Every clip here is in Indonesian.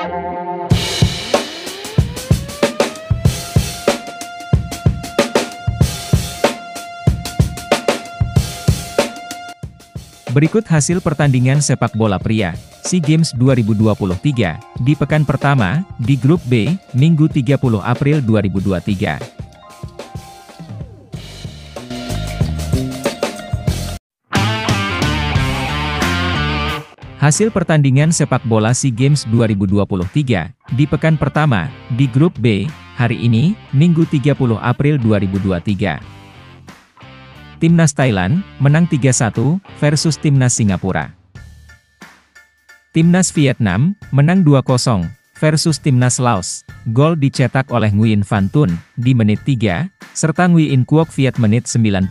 Berikut hasil pertandingan sepak bola pria SEA Games 2023 di pekan pertama di Grup B, Minggu 30 April 2023. Hasil pertandingan sepak bola SEA Games 2023 di pekan pertama di Grup B hari ini, Minggu 30 April 2023. Timnas Thailand menang 3-1 versus Timnas Singapura. Timnas Vietnam menang 2-0 versus Timnas Laos. Gol dicetak oleh Nguyen Van Thuan di menit 3, serta Nguyen Quoc Viet menit 92.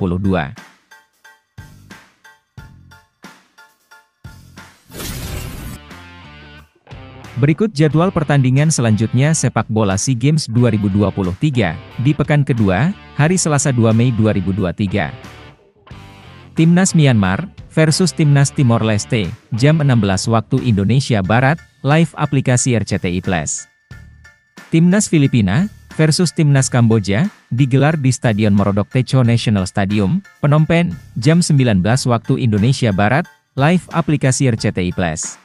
Berikut jadwal pertandingan selanjutnya sepak bola SEA Games 2023 di pekan kedua, hari Selasa 2 Mei 2023. Timnas Myanmar versus Timnas Timor Leste, jam 16 waktu Indonesia Barat, live aplikasi RCTI Plus. Timnas Filipina versus Timnas Kamboja, digelar di Stadion Morodok Techo National Stadium, Phnom Penh, jam 19 waktu Indonesia Barat, live aplikasi RCTI Plus.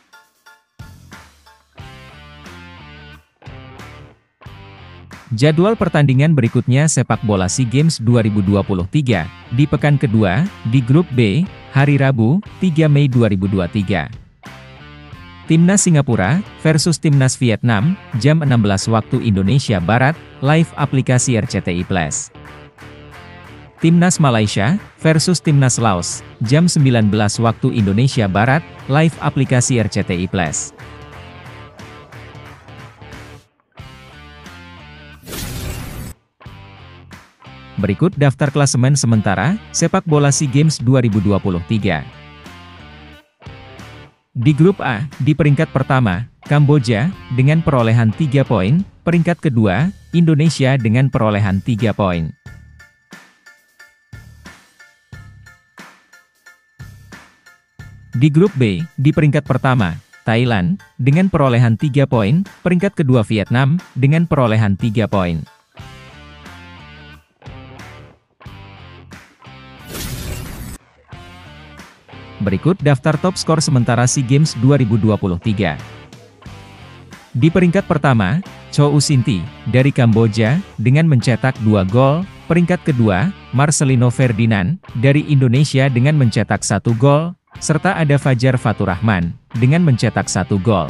Jadwal pertandingan berikutnya sepak bola SEA Games 2023 di pekan kedua di Grup B hari Rabu 3 Mei 2023. Timnas Singapura versus Timnas Vietnam jam 16 waktu Indonesia Barat, live aplikasi RCTI Plus. Timnas Malaysia versus Timnas Laos jam 19 waktu Indonesia Barat, live aplikasi RCTI Plus. Berikut daftar klasemen sementara sepak bola SEA Games 2023. Di Grup A, di peringkat pertama, Kamboja dengan perolehan 3 poin, peringkat kedua, Indonesia dengan perolehan 3 poin. Di Grup B, di peringkat pertama, Thailand dengan perolehan 3 poin, peringkat kedua Vietnam dengan perolehan 3 poin. Berikut daftar top skor sementara SEA Games 2023. Di peringkat pertama, Cho Usinti dari Kamboja dengan mencetak 2 gol, peringkat kedua, Marcelino Ferdinand dari Indonesia dengan mencetak 1 gol, serta ada Fajar Faturrahman dengan mencetak 1 gol.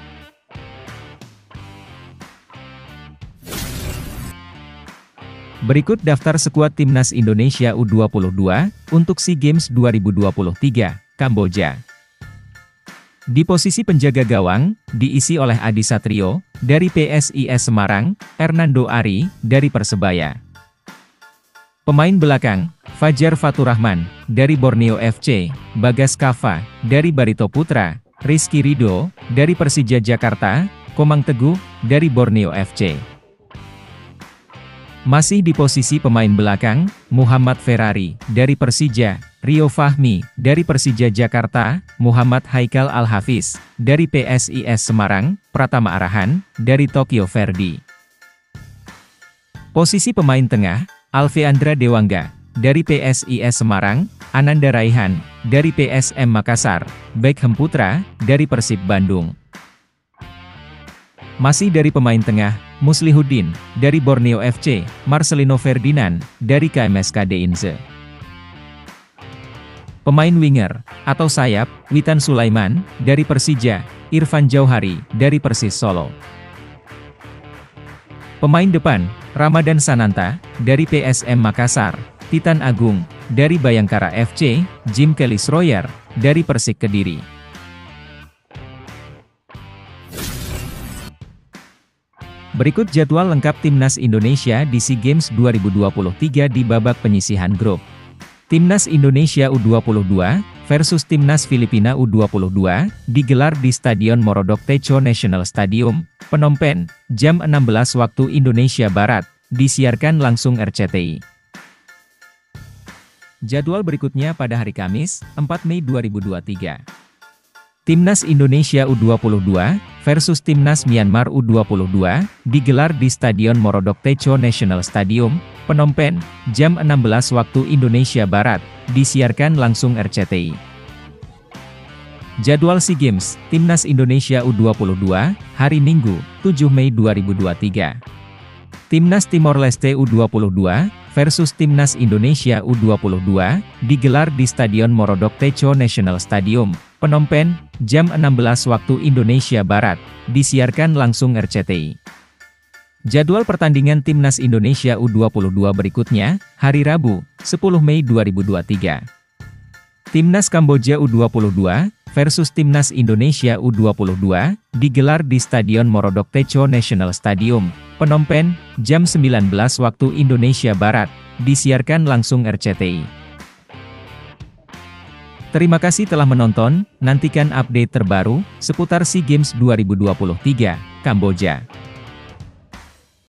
Berikut daftar skuad Timnas Indonesia U22 untuk SEA Games 2023, Kamboja. Di posisi penjaga gawang, diisi oleh Adi Satrio dari PSIS Semarang, Hernando Ari dari Persebaya. Pemain belakang, Fajar Faturrahman dari Borneo FC, Bagas Kava dari Barito Putra, Rizky Ridho dari Persija Jakarta, Komang Teguh dari Borneo FC. Masih di posisi pemain belakang, Muhammad Ferrari dari Persija, Rio Fahmi dari Persija Jakarta, Muhammad Haikal Al-Hafiz dari PSIS Semarang, Pratama Arahan dari Tokyo Verdy. Posisi pemain tengah, Alveandra Dewangga dari PSIS Semarang, Ananda Raihan dari PSM Makassar, Beckham Putra dari Persib Bandung. Masih dari pemain tengah, Muslihuddin dari Borneo FC, Marcelino Ferdinand dari KMSKD Inze. Pemain winger atau sayap, Witan Sulaiman dari Persija, Irfan Jauhari dari Persis Solo. Pemain depan, Ramadan Sananta dari PSM Makassar, Titan Agung dari Bayangkara FC, Jim Kelly Schroyer dari Persik Kediri. Berikut jadwal lengkap Timnas Indonesia di SEA Games 2023 di babak penyisihan grup. Timnas Indonesia U22 versus Timnas Filipina U22 digelar di Stadion Morodok Techo National Stadium, Phnom Penh, jam 16 waktu Indonesia Barat, disiarkan langsung RCTI. Jadwal berikutnya pada hari Kamis, 4 Mei 2023. Timnas Indonesia U22 versus Timnas Myanmar U22 digelar di Stadion Morodok Techo National Stadium, Phnom Penh, jam 16 waktu Indonesia Barat, disiarkan langsung RCTI. Jadwal SEA Games, Timnas Indonesia U22, hari Minggu, 7 Mei 2023. Timnas Timor Leste U22 versus Timnas Indonesia U22 digelar di Stadion Morodok Techo National Stadium, Phnom Penh, jam 16 waktu Indonesia Barat, disiarkan langsung RCTI. Jadwal pertandingan Timnas Indonesia U22 berikutnya, hari Rabu, 10 Mei 2023. Timnas Kamboja U22 versus Timnas Indonesia U22 digelar di Stadion Morodok Techo National Stadium, Phnom Penh, jam 19 waktu Indonesia Barat, disiarkan langsung RCTI. Terima kasih telah menonton, nantikan update terbaru seputar SEA Games 2023, Kamboja.